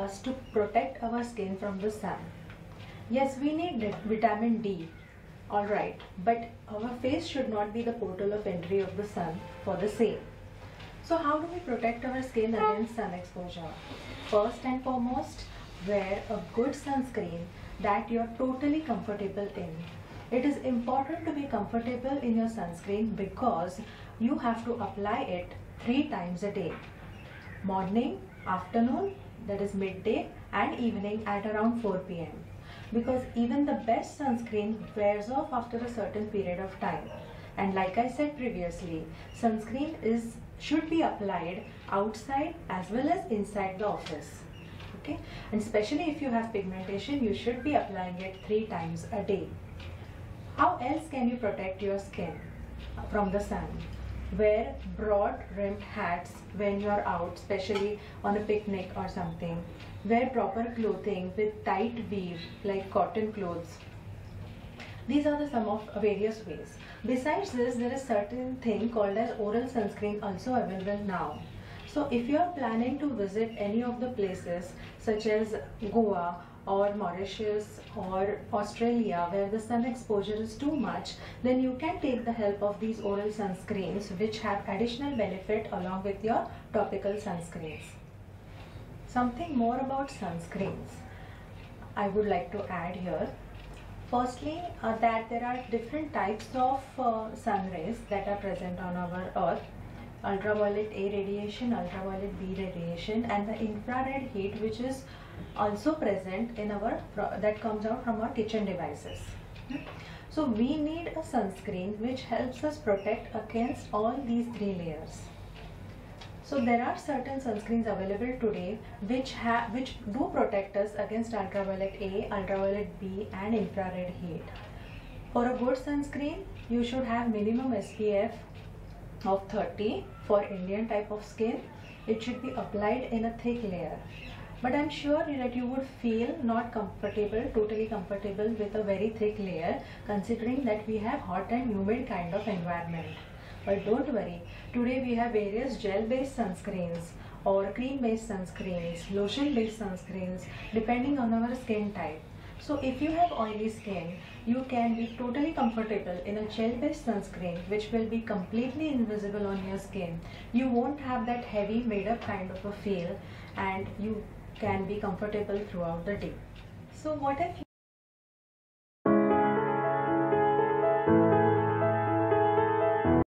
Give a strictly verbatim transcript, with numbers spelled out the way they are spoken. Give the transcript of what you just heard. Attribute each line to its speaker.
Speaker 1: us to protect our skin from the sun. Yes, we need vitamin D, alright, but our face should not be the portal of entry of the sun for the same. So how do we protect our skin against sun exposure? First and foremost, wear a good sunscreen that you're totally comfortable in. It is important to be comfortable in your sunscreen because you have to apply it three times a day. Morning, afternoon, that is midday, and evening at around four p m Because even the best sunscreen wears off after a certain period of time. And like I said previously, sunscreen is should be applied outside as well as inside the office. Okay, and especially if you have pigmentation, you should be applying it three times a day. How else can you protect your skin from the sun? Wear broad rimmed hats when you're out, especially on a picnic or something. Wear proper clothing with tight weave like cotton clothes. These are the some of various ways. Besides this, there is certain thing called as oral sunscreen also available now. So if you are planning to visit any of the places such as Goa or Mauritius or Australia where the sun exposure is too much, then you can take the help of these oral sunscreens which have additional benefit along with your topical sunscreens. Something more about sunscreens I would like to add here. Firstly, uh, that there are different types of uh, sun rays that are present on our earth. Ultraviolet A radiation, ultraviolet B radiation, and the infrared heat which is also present in our that comes out from our kitchen devices. So we need a sunscreen which helps us protect against all these three layers. So there are certain sunscreens available today which have which do protect us against ultraviolet A, ultraviolet B, and infrared heat. For a good sunscreen, you should have minimum S P F of thirty for Indian type of skin. It should be applied in a thick layer. But I'm sure that you would feel not comfortable, totally comfortable with a very thick layer, considering that we have hot and humid kind of environment. But don't worry, today we have various gel-based sunscreens or cream-based sunscreens, lotion-based sunscreens, depending on our skin type. So if you have oily skin, you can be totally comfortable in a gel-based sunscreen which will be completely invisible on your skin. You won't have that heavy made-up kind of a feel and you can be comfortable throughout the day. So what if